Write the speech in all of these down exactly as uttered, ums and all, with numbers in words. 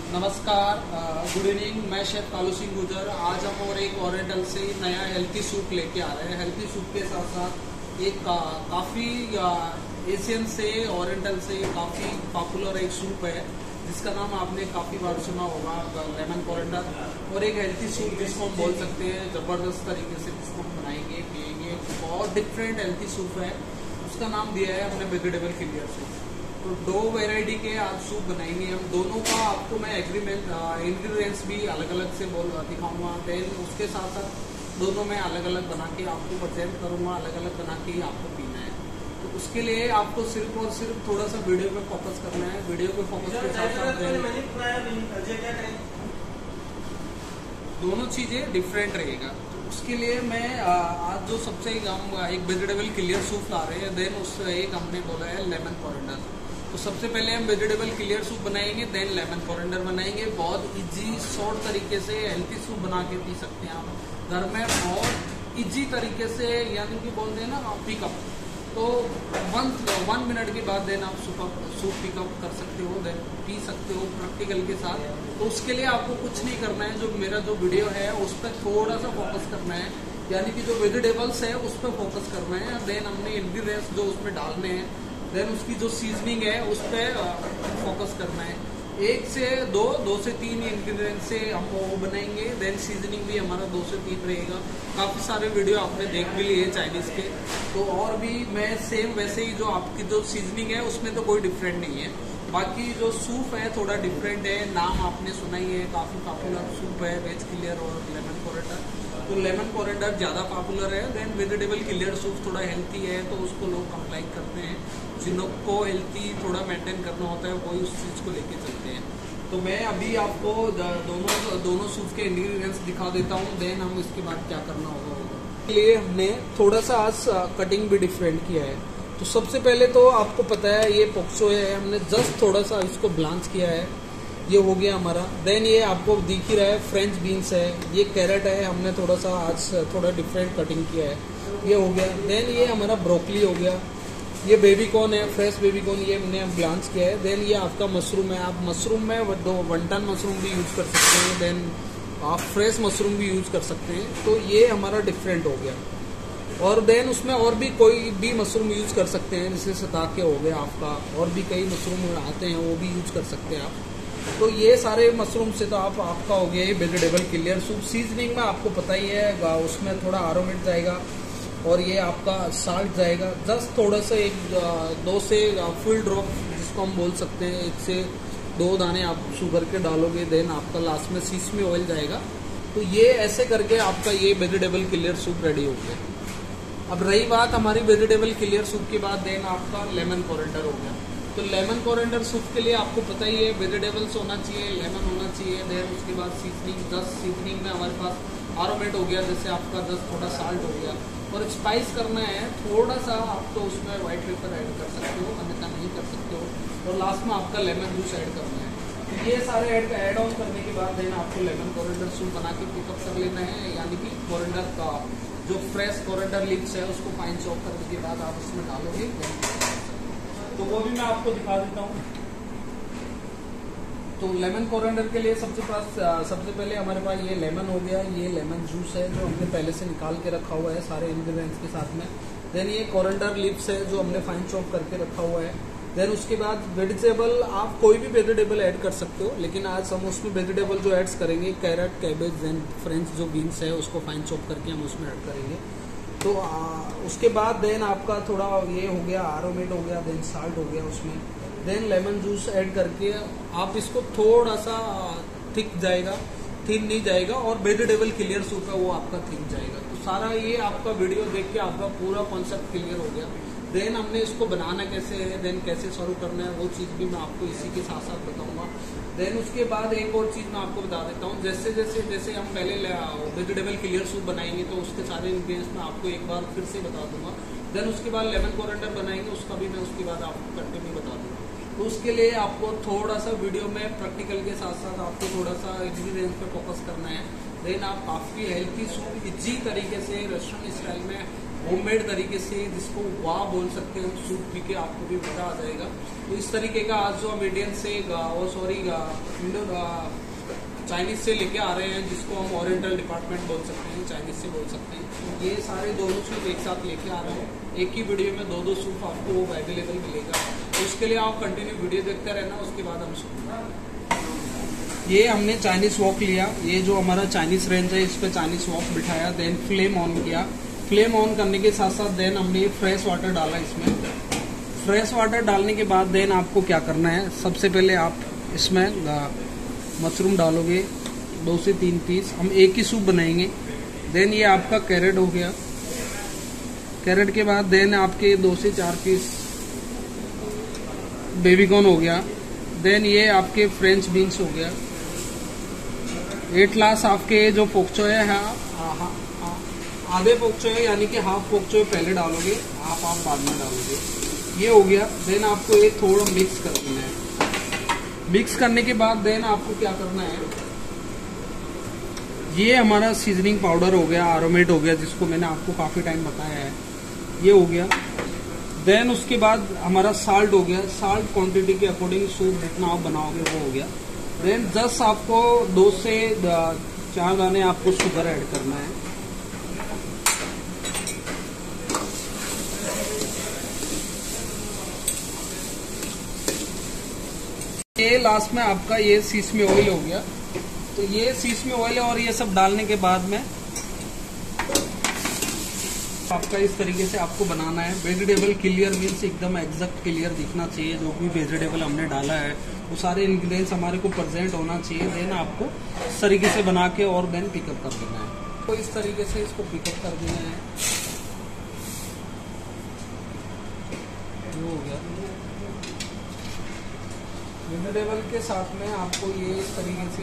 नमस्कार, good evening. मैं chef Kalu Singh Gurjar. आज हम और एक ओरिएंटल से नया हेल्थी सूप लेके आ रहे हैं। हेल्थी सूप के साथ साथ एक का, काफ़ी एशियन से ओरिएंटल से काफ़ी पॉपुलर एक सूप है जिसका नाम आपने काफ़ी बार सुना होगा, लेमन कोरिएंडर। और एक हेल्थी सूप जिसको हम बोल सकते हैं, ज़बरदस्त तरीके से जिसको हम बनाएंगे पिएंगे। बहुत डिफरेंट हेल्थी सूप है, उसका नाम दिया है हमने वेजिटेबल क्लियर सूप। तो दो वैरायटी के आज सूप बनाएंगे हम। दोनों का आपको मैं एग्रीमेंट इंग्रेडिएंट्स भी अलग अलग से बोल दिखाऊंगा। देन उसके साथ साथ दोनों में अलग अलग बना के आपको प्रेजेंट करूंगा, अलग अलग बना के ही आपको पीना है। तो उसके लिए आपको सिर्फ और सिर्फ थोड़ा सा वीडियो पे फोकस करना है। वीडियो पे फोकस के साथ साथ दोनों चीजें डिफरेंट रहेगा। तो उसके लिए मैं आज जो सबसे हम एक वेजिटेबल क्लियर सूप ला रहे हैं, देन उस एक हमने बोला है लेमन कोरिएंडर। तो सबसे पहले हम वेजिटेबल क्लियर सूप बनाएंगे, देन लेमन कोरिएंडर बनाएंगे। बहुत इजी शॉर्ट तरीके से हेल्थी सूप बना के पी सकते हैं आप घर में, बहुत इजी तरीके से, यानी कि बोलते हैं ना पिकअप। तो वन वन मिनट के बाद देन आप सूप सूप पिकअप कर सकते हो, देन पी सकते हो प्रैक्टिकल के साथ। तो उसके लिए आपको कुछ नहीं करना है, जो मेरा जो वीडियो है उस पर थोड़ा सा फोकस करना है, यानी कि जो वेजिटेबल्स है उस पर फोकस करना है। देन हमने इंग्रीडियंट्स जो उसमें डालने हैं, देन उसकी जो सीजनिंग है उस पर फोकस करना है। एक से दो दो से तीन इंग्रेडिएंट से हम वो बनाएंगे। देन सीजनिंग भी हमारा दो से तीन रहेगा। काफ़ी सारे वीडियो आपने देख भी लिए चाइनीज़ के, तो और भी मैं सेम वैसे ही जो आपकी जो सीजनिंग है उसमें तो कोई डिफरेंट नहीं है। बाकी जो सूप है थोड़ा डिफरेंट है, नाम आपने सुना ही है, काफ़ी पॉपुलर सूप है वेज क्लियर और लेमन कोरिएंडर। तो लेमन कोरिएंडर ज़्यादा पॉपुलर है। देन वेजिटेबल क्लियर सूप थोड़ा हेल्थी है, तो उसको लोग कंप्लाई करते हैं। जिनको हेल्थी थोड़ा मेंटेन करना होता है वही उस चीज़ को लेके चलते हैं। तो मैं अभी आपको दोनों दोनों सूप के इंग्रेडिएंट्स दिखा देता हूँ, देन हम इसके बाद क्या करना होगा होगा इसके लिए हमने थोड़ा सा आज कटिंग भी डिफरेंट किया है। तो सबसे पहले तो आपको पता है ये पोक्सो है, हमने जस्ट थोड़ा सा इसको ब्लांच किया है, ये हो गया हमारा। देन ये आपको दिख ही रहा है फ्रेंच बीन्स है, ये कैरेट है, हमने थोड़ा सा आज थोड़ा डिफरेंट कटिंग किया है, ये हो गया। देन ये हमारा ब्रोकली हो गया, ये बेबी कॉर्न है, फ्रेश बेबी कॉर्न, ये हमने ब्लांच किया है। देन ये आपका मशरूम है, आप मशरूम में दो वनटन मशरूम भी यूज कर सकते हैं, देन आप फ्रेश मशरूम भी यूज कर सकते हैं। तो ये हमारा डिफरेंट हो गया। और देन उसमें और भी कोई भी मशरूम यूज कर सकते हैं, जैसे सताके हो गया आपका, और भी कई मशरूम आते हैं वो भी यूज कर सकते हैं आप। तो ये सारे मशरूम से तो आप आपका हो गया ये वेजिटेबल क्लियर सूप। सीजनिंग में आपको पता ही है, उसमें थोड़ा आरोमेट जाएगा और ये आपका साल्ट जाएगा, जस्ट थोड़ा सा एक दो से फुल ड्रॉप जिसको हम बोल सकते हैं, एक से दो दाने आप शुगर के डालोगे, देन आपका लास्ट में सीसमी ऑयल जाएगा। तो ये ऐसे करके आपका ये वेजिटेबल क्लियर सूप रेडी हो गया। अब रही बात हमारी वेजिटेबल क्लियर सूप के बाद, देन आपका लेमन कोरिएंडर हो गया। तो लेमन कोरिएंडर सूप के लिए आपको पता ही है वेजिटेबल्स होना चाहिए, लेमन होना चाहिए। देन उसके बाद सीजनिंग, दस सीजनिंग में हमारे पास आरोमेट हो गया, जैसे आपका दस थोड़ा साल्ट हो गया। और स्पाइस करना है थोड़ा सा, आप तो उसमें व्हाइट पेपर ऐड कर सकते हो, अन्यथा नहीं कर सकते हो। और लास्ट में आपका लेमन जूस ऐड करना है। ये सारे ऐड ऐड ऑन करने के बाद देन आपको लेमन कोरिएंडर सूप बना के पिकअप कर लेना है, यानी कि कोरिएंडर का जो फ्रेश कोरिएंडर लीव्स है उसको फाइन चॉप करने के बाद आप उसमें डालोगे, तो वो भी मैं आपको दिखा देता हूँ। तो लेमन कोरिएंडर के लिए सबसे पास सबसे पहले हमारे पास ये लेमन हो गया, ये लेमन जूस है जो हमने पहले से निकाल के रखा हुआ है सारे इंग्रेडिएंट्स के साथ में। देन ये कोरिएंडर लीव्स है जो हमने फाइन चॉप करके रखा हुआ है। देन उसके बाद वेजिटेबल, आप कोई भी वेजिटेबल ऐड कर सकते हो, लेकिन आज हम उसमें वेजिटेबल जो ऐड्स करेंगे कैरेट, कैबेज, देन फ्रेंच जो बीन्स है उसको फाइन चॉप करके हम उसमें ऐड करेंगे। तो आ, उसके बाद देन आपका थोड़ा ये हो गया आरोमेट हो गया, देन साल्ट हो गया उसमें। देन लेमन जूस ऐड करके आप इसको थोड़ा सा थिक जाएगा, थिन नहीं जाएगा, और वेजिटेबल क्लियर सूप है वो आपका थिन जाएगा। तो सारा ये आपका वीडियो देख के आपका पूरा कॉन्सेप्ट क्लियर हो गया। देन हमने इसको बनाना कैसे है, देन कैसे सर्व करना है, वो चीज़ भी मैं आपको इसी के साथ साथ बताऊंगा। देन उसके बाद एक और चीज़ मैं आपको बता देता हूँ, जैसे जैसे जैसे हम पहले वेजिटेबल क्लियर सूप बनाएंगे तो उसके सारे इंग्रेडिएंट्स मैं आपको एक बार फिर से बता दूंगा। देन उसके बाद लेमन कोरिएंडर बनाएंगे, उसका भी मैं उसके बाद आपको कंटिन्यू बता दूंगा। तो उसके लिए आपको थोड़ा सा वीडियो में प्रैक्टिकल के साथ साथ आपको थोड़ा सा इंग्रेडिएंट्स पे फोकस करना है। देन आप काफ़ी हेल्थी सूप इजी तरीके से रेस्टोरेंट स्टाइल में होममेड तरीके से, जिसको वाह बोल सकते हैं, सूप पी के आपको भी मजा आ जाएगा। तो इस तरीके का आज जो हम इंडियन से वो सॉरी इंडो चाइनीज से लेके आ रहे हैं, जिसको हम ओरिएंटल डिपार्टमेंट बोल सकते हैं, चाइनीज से बोल सकते हैं। तो ये सारे दोनों सूप एक साथ लेके आ रहे हैं, एक ही वीडियो में दो दो सूप आपको अवेलेबल मिलेगा। तो उसके लिए आप कंटिन्यू वीडियो देखते रहना, उसके बाद हम सूप। ये हमने चाइनीज वॉक लिया, ये जो हमारा चाइनीज रेंज है इस पर चाइनीज वॉक बिठाया, देन फ्लेम ऑन किया। फ्लेम ऑन करने के साथ साथ देन हमने फ्रेश वाटर डाला इसमें। फ्रेश वाटर डालने के बाद देन आपको क्या करना है, सबसे पहले आप इसमें मशरूम डालोगे, दो से तीन पीस। हम एक ही सूप बनाएंगे। देन ये आपका कैरेट हो गया। कैरेट के बाद देन आपके दो से चार पीस बेबीकॉर्न हो गया। देन ये आपके फ्रेंच बीन्स हो गया। एट लास्ट आपके जो पोक्चो है, हाँ, हाँ, आधे पोक्चो है यानी कि हाफ पोक्चो पहले डालोगे, हाफ आप बाद में डालोगे। ये हो गया। देन आपको ये थोड़ा मिक्स कर देना है। मिक्स करने के बाद देन आपको क्या करना है, ये हमारा सीजनिंग पाउडर हो गया, आरोमेट हो गया, जिसको मैंने आपको काफी टाइम बताया है, ये हो गया। देन उसके बाद हमारा साल्ट हो गया। साल्ट क्वांटिटी के अकॉर्डिंग सूप जितना आप बनाओगे वो हो गया। देन जस्ट आपको दो से चार दाने आपको शुगर ऐड करना है। ये लास्ट में आपका ये सीसमी ऑयल हो गया। तो ये सीसमी ऑयल और ये सब डालने के बाद में आपका इस तरीके से आपको बनाना है। वेजिटेबल क्लियर मीन्स एकदम एग्जैक्ट क्लियर दिखना चाहिए। जो भी वेजिटेबल हमने डाला है वो सारे इंग्रेडिएंट्स हमारे को प्रेजेंट होना चाहिए। देन आपको इस तरीके से बना के और देन पिकअप कर देना है। तो इस तरीके से इसको पिकअप कर देना है। हो गया। वेजिटेबल के साथ में आपको ये इस तरीके से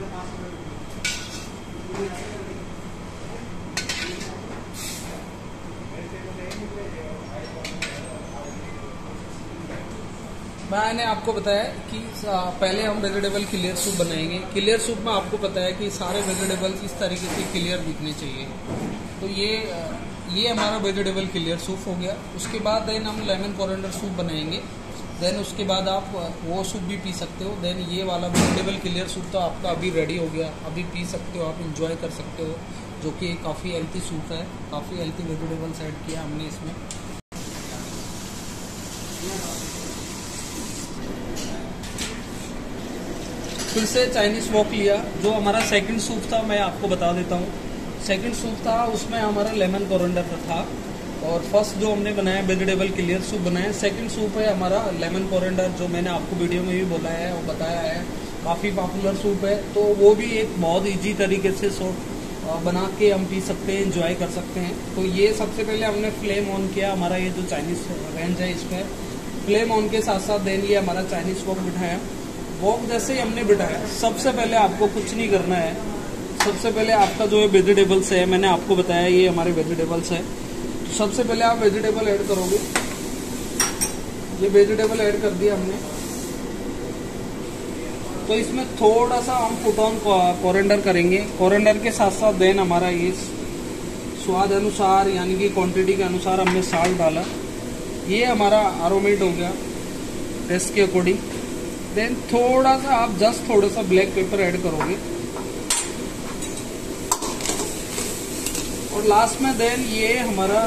मैंने आपको बताया कि पहले हम वेजिटेबल क्लियर सूप बनाएंगे। क्लियर सूप में आपको पता है कि सारे वेजिटेबल्स इस तरीके से क्लियर दिखने चाहिए। तो ये ये हमारा वेजिटेबल क्लियर सूप हो गया। उसके बाद देन हम लेमन कोरिएंडर सूप बनाएंगे। देन उसके बाद आप वो सूप भी पी सकते हो। देन ये वाला वेजिटेबल क्लियर सूप तो आपका अभी रेडी हो गया, अभी पी सकते हो, आप इंजॉय कर सकते हो, जो कि काफ़ी हेल्थी सूप है। काफ़ी हेल्थी वेजिटेबल्स ऐड किया हमने इसमें। फिर से चाइनीज वॉक लिया। जो हमारा सेकंड सूप था मैं आपको बता देता हूँ। सेकंड सूप था उसमें हमारा लेमन कोरिएंडर था, और फर्स्ट जो हमने बनाया वेजिटेबल क्लियर सूप बनाया। सेकंड सूप है हमारा लेमन कोरिएंडर, जो मैंने आपको वीडियो में भी बोला है और बताया है, काफ़ी पॉपुलर सूप है। तो वो भी एक बहुत इजी तरीके से सूप बना के हम पी सकते हैं, इंजॉय कर सकते हैं। तो ये सबसे पहले हमने फ्लेम ऑन किया। हमारा ये जो चाइनीज रेंज है इसमें फ्लेम ऑन के साथ साथ देन ये हमारा चाइनीज वॉक बिठाया। वॉक जैसे ही हमने बिठाया, सबसे पहले आपको कुछ नहीं करना है। सबसे पहले आपका जो है वेजिटेबल्स है, मैंने आपको बताया ये हमारे वेजिटेबल्स है। तो सबसे पहले आप वेजिटेबल ऐड करोगे। ये वेजिटेबल ऐड कर दिया हमने। तो इसमें थोड़ा सा हम पुट ऑन कोरिएंडर करेंगे। कोरिएंडर के साथ साथ देन हमारा ये स्वाद अनुसार यानी कि क्वांटिटी के अनुसार हमने साल्ट डाला। ये हमारा आरोमेट हो गया टेस्ट के अकॉर्डिंग। देन थोड़ा सा आप जस्ट थोड़ा सा ब्लैक पेपर ऐड करोगे। और लास्ट में देन ये हमारा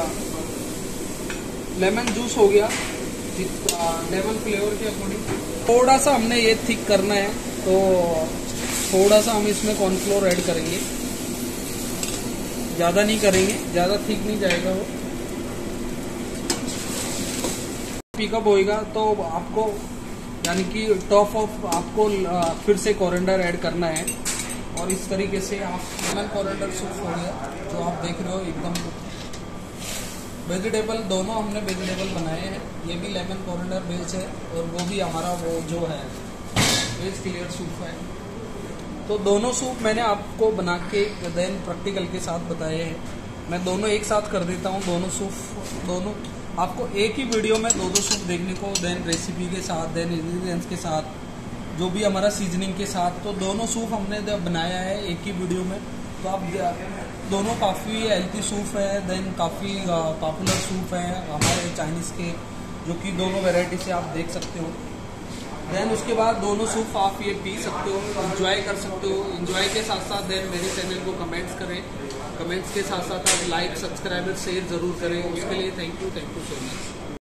लेमन जूस हो गया, लेमन फ्लेवर के अकॉर्डिंग। थोड़ा सा हमने ये थिक करना है, तो थोड़ा सा हम इसमें कॉर्नफ्लोर ऐड करेंगे। ज़्यादा नहीं करेंगे, ज़्यादा थिक नहीं जाएगा वो। पिकअप होएगा तो आपको यानी कि टॉप ऑफ आपको फिर से कोरिएंडर ऐड करना है। और इस तरीके से आप लेमन कोरिएंडर सूप हो गया, जो आप देख रहे हो एकदम वेजिटेबल। दोनों हमने वेजिटेबल बनाए हैं। ये भी लेमन कोरिएंडर बेस है और वो भी हमारा वो जो है वेज क्लियर सूप है। तो दोनों सूप मैंने आपको बना के देन प्रैक्टिकल के साथ बताए हैं। मैं दोनों एक साथ कर देता हूँ। दोनों सूप दोनों आपको एक ही वीडियो में दो दो सूप देखने को, देन रेसिपी के साथ, देन इंग्रेडिएंट्स के साथ, जो भी हमारा सीजनिंग के साथ। तो दोनों सूप हमने बनाया है एक ही वीडियो में। तो आप दोनों काफ़ी हेल्थी सूप है, देन काफ़ी पॉपुलर सूप है हमारे चाइनीज़ के, जो कि दोनों वैरायटी से आप देख सकते हो। देन उसके बाद दोनों सूप आप ये पी सकते हो, इंजॉय कर सकते हो। इंजॉय के साथ साथ देन मेरे चैनल को कमेंट्स करें, कमेंट्स के साथ साथ आप लाइक, सब्सक्राइब, शेयर ज़रूर करें। उसके लिए thank you thank you so much.